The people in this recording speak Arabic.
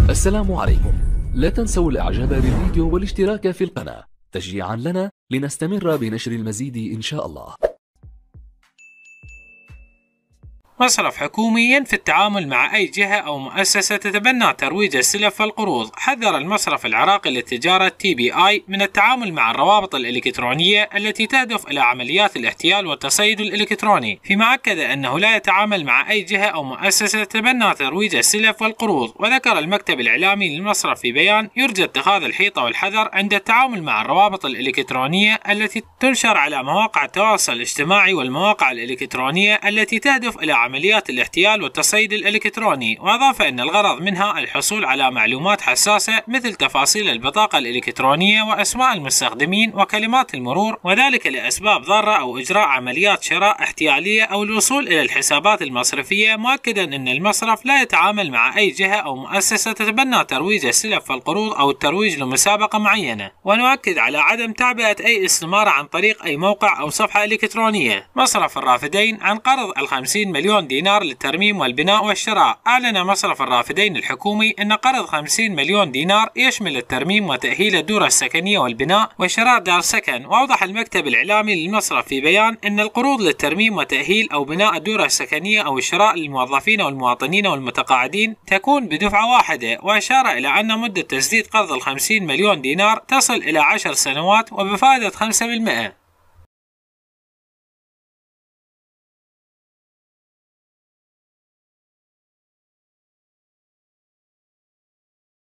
السلام عليكم. لا تنسوا الاعجاب بالفيديو والاشتراك في القناة تشجيعا لنا لنستمر بنشر المزيد إن شاء الله. مصرف حكومي ينفي التعامل مع أي جهة أو مؤسسة تتبنى ترويج السلف والقروض. حذر المصرف العراقي للتجارة TBI من التعامل مع الروابط الإلكترونية التي تهدف إلى عمليات الاحتيال والتصيد الإلكتروني، فيما أكد أنه لا يتعامل مع أي جهة أو مؤسسة تتبنى ترويج السلف والقروض. وذكر المكتب الإعلامي للمصرف في بيان: يرجى اتخاذ الحيطة والحذر عند التعامل مع الروابط الإلكترونية التي تنشر على مواقع التواصل الاجتماعي والمواقع الإلكترونية التي تهدف إلى عمليات الاحتيال والتصيد الإلكتروني. وأضاف أن الغرض منها الحصول على معلومات حساسة مثل تفاصيل البطاقة الإلكترونية وأسماء المستخدمين وكلمات المرور، وذلك لأسباب ضارة أو إجراء عمليات شراء احتيالية أو الوصول إلى الحسابات المصرفية، مؤكدا أن المصرف لا يتعامل مع أي جهة أو مؤسسة تتبنى ترويج السلف والقروض أو الترويج لمسابقة معينة. ونؤكد على عدم تعبئة أي استمارة عن طريق أي موقع أو صفحة إلكترونية. مصرف الرافدين عن قرض 50 مليون دينار للترميم والبناء والشراء. أعلن مصرف الرافدين الحكومي أن قرض 50 مليون دينار يشمل الترميم وتأهيل الدور السكنية والبناء وشراء دار سكن. وأوضح المكتب الإعلامي للمصرف في بيان أن القروض للترميم وتأهيل أو بناء الدور السكنية أو الشراء للموظفين والمواطنين والمتقاعدين تكون بدفعة واحدة. وأشار إلى أن مدة تسديد قرض 50 مليون دينار تصل إلى 10 سنوات وبفائدة 5%.